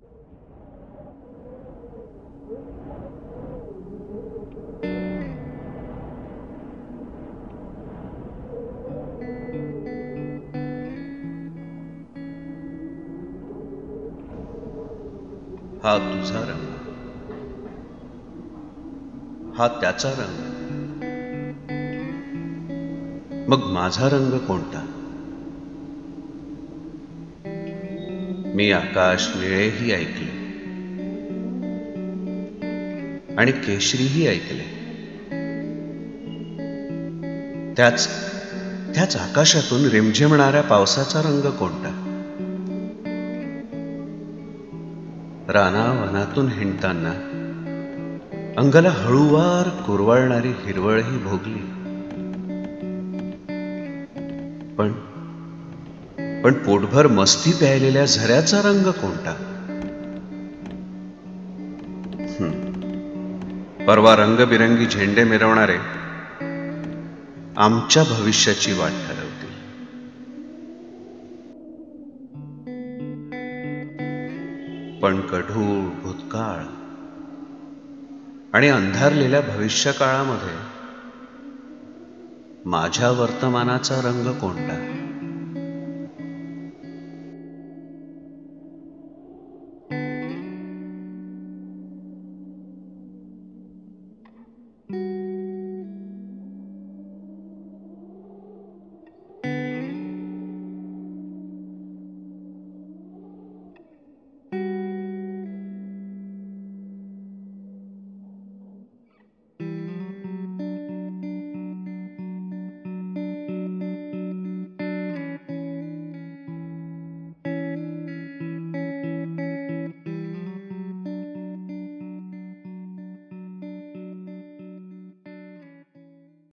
हा तुझा रंग, हा त्याचा रंग, मग माझा रंग कोणता? मी आकाश निळेही ऐकले आणि केशरीही ऐकले. त्याच त्याच आकाशातून रिमझिमणाऱ्या पावसाचा रंग कोणता? रानावनातून हिंडताना अंगाला हळूवार कुरवाळणारी हिरवळही भोगली. पण पण पोटभर मस्ती प्यायलेल्या झऱ्याचा रंग कोणता? परवा रंगबिरंगी झेंडे मिरवणारे आमच्या भविष्याची वाट ठरवतील. पण गढूळ भूतकाळ आणि अंधारलेल्या भविष्यकाळामध्ये माझ्या वर्तमानाचा रंग कोणता?